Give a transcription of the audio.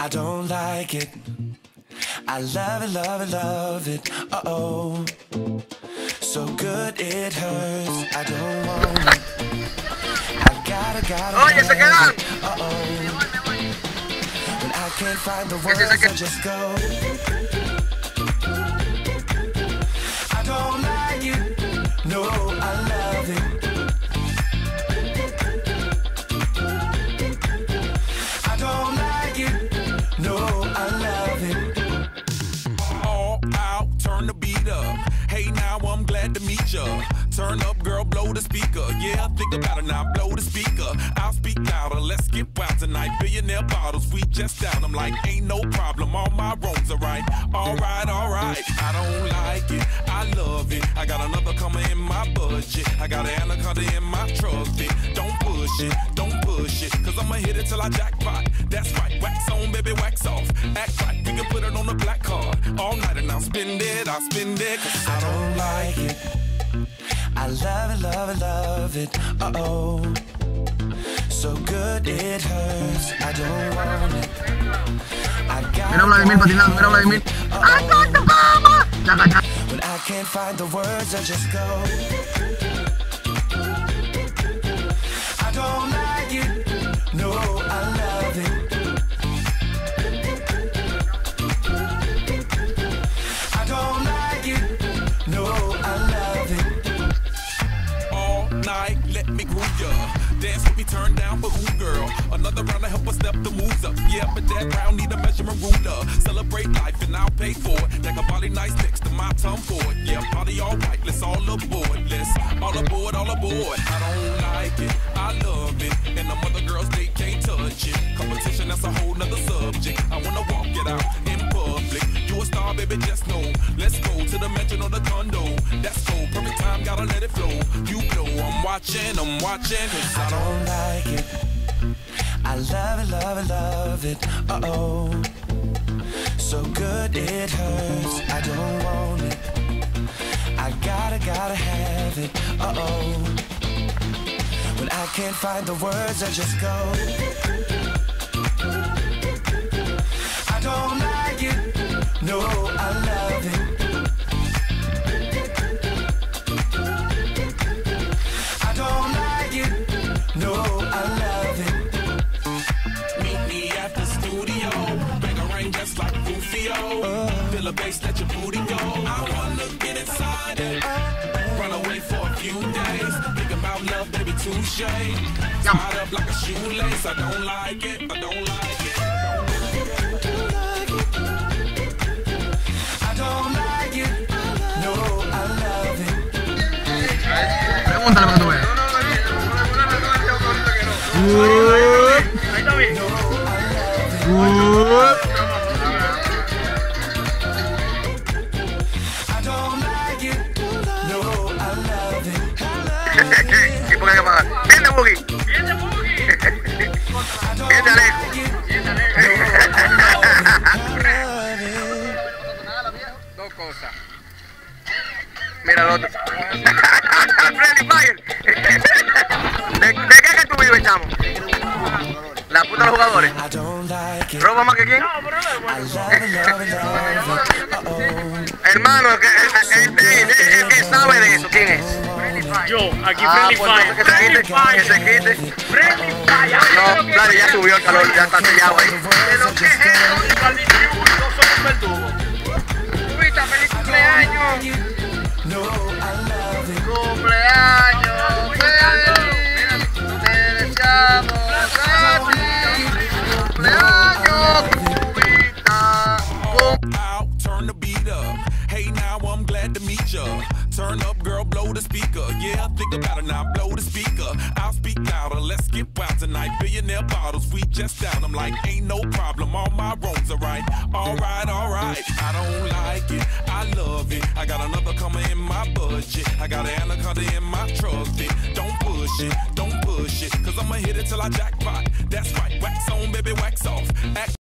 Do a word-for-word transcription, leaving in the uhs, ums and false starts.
don't like it. I love it, love it, love it. Uh-oh. So good it hurts. I don't want it. I gotta, gotta Oye, se quedan. Uh-oh. When I can't find the words, I just go. I don't like it. No, I love it. I don't like it. No, I love it. All out, turn the beat up. Hey, now I'm glad to meet ya. Turn up, girl, blow the speaker. Yeah, think about it now, blow the speaker. I'll speak louder, let's get wild tonight. Billionaire bottles, we just down. I'm like, ain't no problem, all my wrongs are right. Alright, alright, I don't like it, I love it. I got another coming in my budget. I got an anaconda in my trusty. Don't push it, don't push it, cause I'ma hit it till I jackpot. That's right, wax on, baby, wax off. Act right, we can put it on the black card. All night and I'll spend it, I'll spend it, cause I don't like it. I love it, love it, love it. Uh-oh. So good it hurts. I don't want it. I got Mira Vladimir patinando, mira Vladimir. ¡Ay, no te vamos! Chaca, chaca. When I can't find the words, I just go. I don't like it. No, I love it. I don't like it. No, I love it. Night, let me groove ya. Dance with me, turn down for who, girl? Another round to help us step the moves up. Yeah, but that round need a measurement ruler. Celebrate life and I'll pay for it. Like a body nice next to my tongue for it. Yeah, party all right, let's all aboard. Let's all aboard, all aboard. I don't like it, I love it. And the mother girls, they can't touch it. Competition, that's a whole nother subject. I wanna walk it out in public. You a star, baby, just know. Let's go to the mansion or the condo. That's cool, perfect time, gotta let it flow. You know I'm watching, I'm watching, cause I I don't like it. I love it, love it, love it. Uh-oh. So good it hurts. I don't want it. I gotta, gotta have it. Uh-oh. When I can't find the words, I just go. I don't like it. No, I love it. I don't like it. No, I love it. meet me at the studio. Bang a rain just like Rufio. Feel a bass, let your booty go. I wanna get inside it. Run away for a few days. Think about love, baby, touche. Tied up like a shoelace. I don't like it. I don't like it. I don't like it. No, I love it. Pregúntale para que tú veas. Ahí está bien. I don't like it. No, I love it. ¿Y por qué hay que pagar? ¡Viene, Boogie! ¡Viene, Boogie! ¡Viene, Alejo! ¡Viene, Alejo! Dos cosas. Mira el otro. Freddy Fire. ¿De, ¿De qué que tú vives, chamo? La puta de los jugadores. I don't like it. ¿Roba más que quién? No, pero no es I bueno. love it, love it, love it. Uh-oh. Hermano, el que, el, el, el, el, el que sabe de eso, ¿quién es? Yo, aquí Ah, Friendly pues Fire. entonces que se Friendly quite, que se Fire. quite. Friendly Fire. No, claro, ya subió el calor, ya está sellado ahí. De lo que es eso, y para el distribuidor no son un verdugo. Rubita, feliz cumpleaños. No, I love it. Cumpleaños feliz, te deseamos a ti. Cumpleaños, Rubita. All out, turn the beat up. Hey, now I'm glad to meet ya. Turn up, girl, blow the speaker. Yeah, think about it now, blow the speaker. I'll speak louder, let's get wild tonight. Billionaire bottles, we just down. I'm like, ain't no problem, all my wrongs are right. Alright, alright, I don't like it, I love it. I got another coming in my budget. I got an anaconda in my trusty. Don't push it, don't push it, cause I'ma hit it till I jackpot. That's right, wax on, baby, wax off. Act